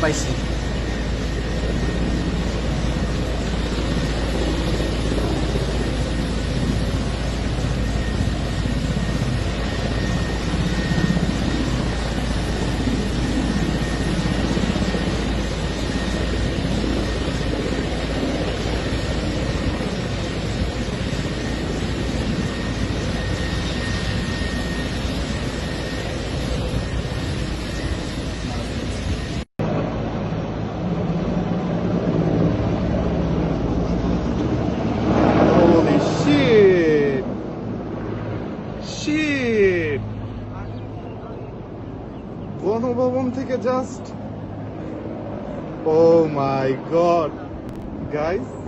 পাইছি। Holy shit! Shit! Ganabhaban থেকে just, oh my god, guys,